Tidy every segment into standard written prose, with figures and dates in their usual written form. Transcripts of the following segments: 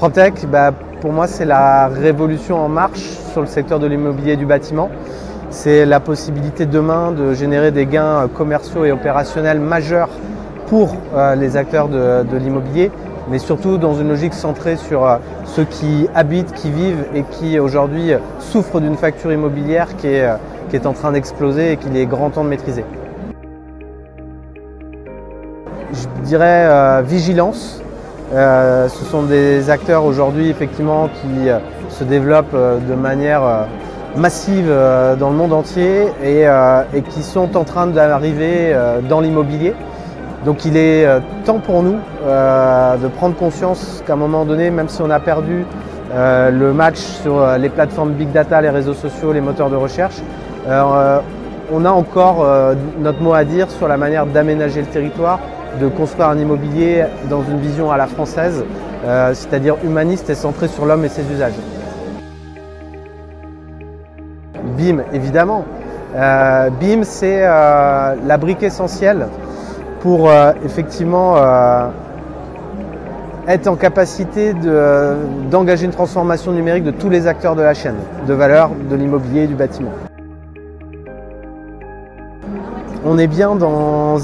PropTech, pour moi, c'est la révolution en marche sur le secteur de l'immobilier et du bâtiment. C'est la possibilité demain de générer des gains commerciaux et opérationnels majeurs pour les acteurs de l'immobilier, mais surtout dans une logique centrée sur ceux qui habitent, qui vivent et qui aujourd'hui souffrent d'une facture immobilière qui est en train d'exploser et qu'il est grand temps de maîtriser. Je dirais vigilance. Ce sont des acteurs aujourd'hui effectivement qui se développent de manière massive dans le monde entier et qui sont en train d'arriver dans l'immobilier. Donc il est temps pour nous de prendre conscience qu'à un moment donné, même si on a perdu le match sur les plateformes Big Data, les réseaux sociaux, les moteurs de recherche, on a encore notre mot à dire sur la manière d'aménager le territoire, de construire un immobilier dans une vision à la française, c'est-à-dire humaniste et centrée sur l'homme et ses usages. BIM, évidemment. BIM, c'est la brique essentielle pour effectivement être en capacité d'engager une transformation numérique de tous les acteurs de la chaîne de valeur de l'immobilier et du bâtiment. On est bien dans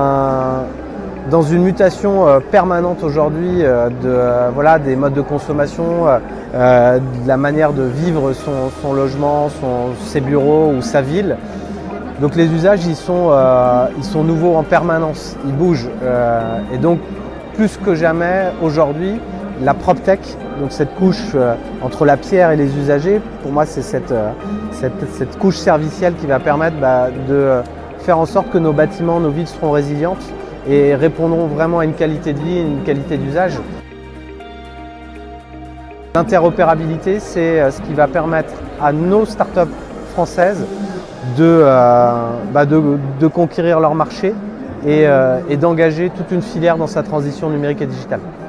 une mutation permanente aujourd'hui des modes de consommation, de la manière de vivre son logement, ses bureaux ou sa ville. Donc les usages, ils sont nouveaux en permanence, ils bougent. Et donc plus que jamais aujourd'hui, la PropTech, donc cette couche entre la pierre et les usagers, pour moi c'est cette couche servicielle qui va permettre de faire en sorte que nos bâtiments, nos villes seront résilientes et répondront vraiment à une qualité de vie, une qualité d'usage. L'interopérabilité, c'est ce qui va permettre à nos startups françaises de conquérir leur marché et d'engager toute une filière dans sa transition numérique et digitale.